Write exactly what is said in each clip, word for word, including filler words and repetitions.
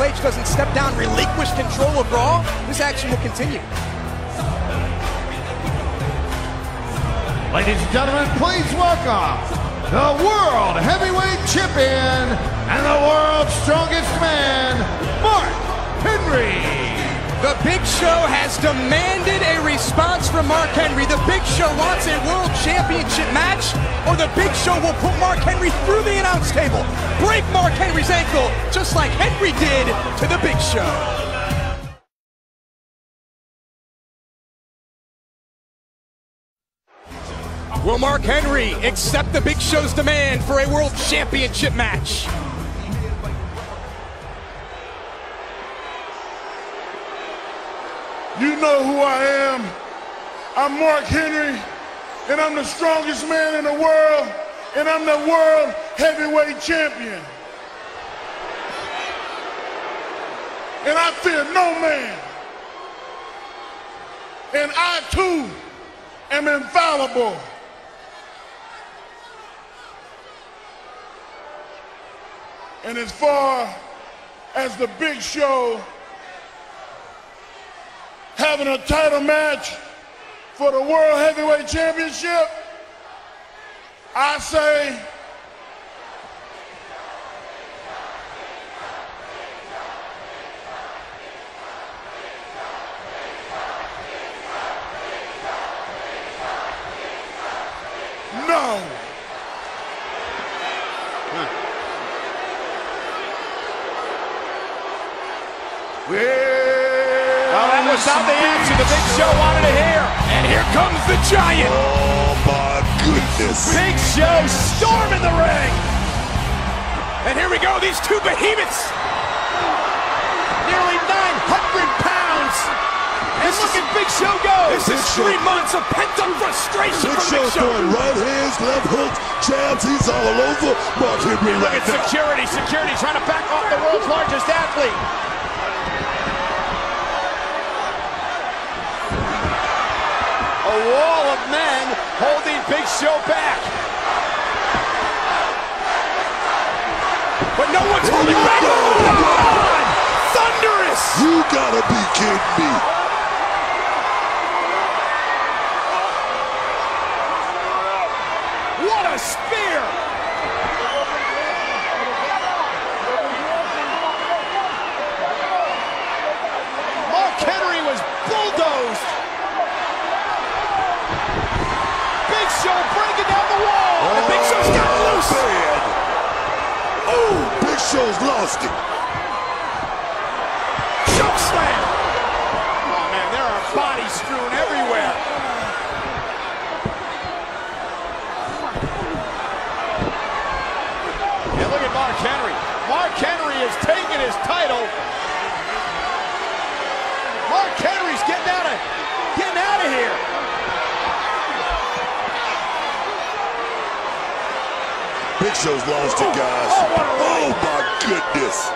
H doesn't step down, relinquish control of Raw, this action will continue. Ladies and gentlemen, please welcome the World Heavyweight Champion and the World's Strongest Man, Mark Henry. The Big Show has demanded a response from Mark Henry. The Big Show wants a World Championship match, or the Big Show will put Mark Henry through the announce table, break Mark Henry's ankle, just like Henry did to the Big Show. Will Mark Henry accept the Big Show's demand for a World Championship match? You know who I am. I'm Mark Henry, and I'm the strongest man in the world, and I'm the World Heavyweight Champion. And I fear no man. And I, too, am infallible. And as far as the Big Show having a title match for the World Heavyweight Championship, I say no. Well, that was not the answer the Big Show wanted to hear. And here comes the Giant. Oh, my goodness. Big Show storming the ring. And here we go, these two behemoths. Nearly nine hundred pounds. And look at Big Show go. This is three months of pent-up frustration Big for Big Show Show. throwing right hands, left hooks, jabs. He's all over Mark Henry Look right at now. security, security trying to back off the world's largest athlete. A wall of men holding Big Show back. But no one's holding back. Oh, God! Thunderous! You gotta be kidding me. What a spear! Mark Henry was bulldozed. Big Show breaking down the wall. Oh, and Big Show's got loose. Man. Oh, Big Show's lost it. Choke slam. Oh man, there are bodies strewn everywhere. Yeah, look at Mark Henry. Mark Henry is taking his title. Mark Henry's getting out of getting out of here. Big Show's lost it, guys. Oh, what a Oh, my goodness.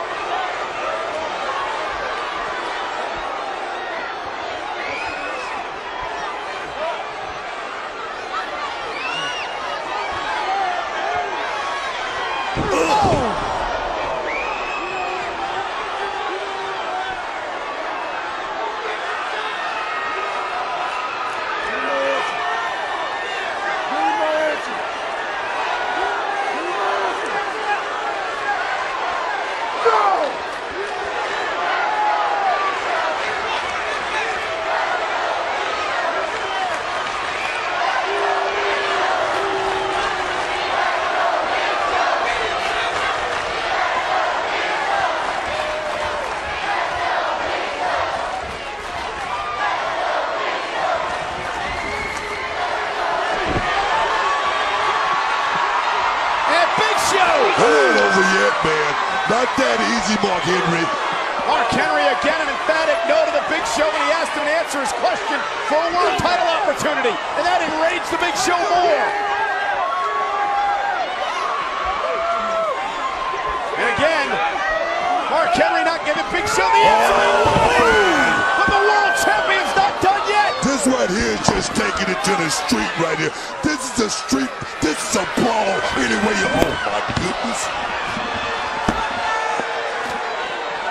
It ain't over yet, man. Not that easy, Mark Henry. Mark Henry again an emphatic no to the Big Show when he asked him to answer his question for a world title opportunity, and that enraged the Big Show more. And again, Mark Henry not giving Big Show the answer. Oh. But the world champion's not done yet. This right here is just taking it to the street right here. This is a street, this is a brawl anyway. Oh my goodness.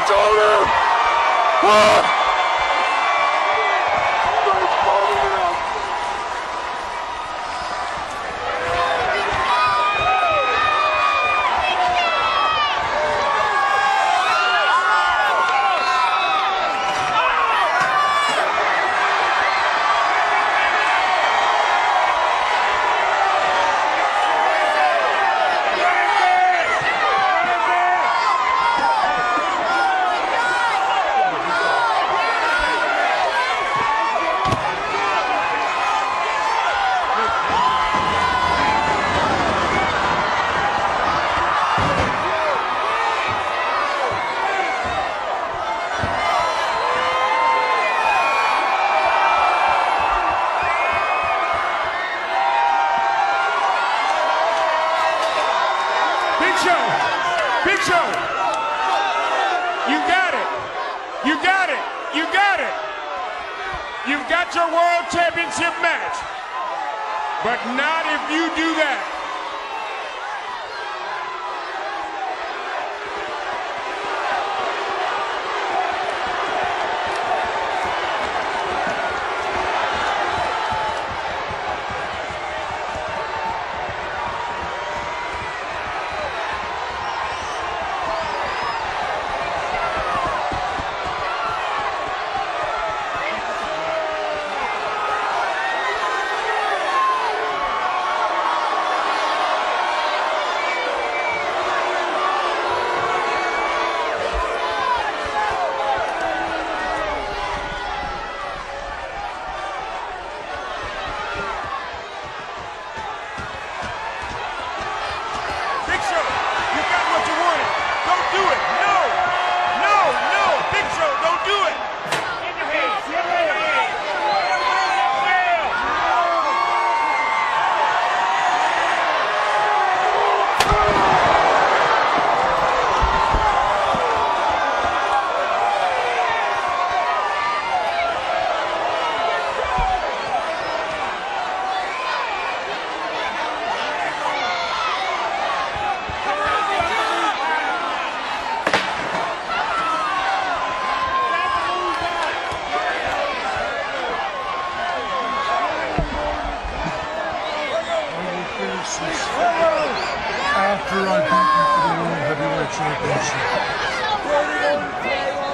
told him! Ah! Big Show, Big Show, you got it, you got it, you got it. You've got your World Championship match, but not if you do that. After I beat you for the World Heavyweight Championship.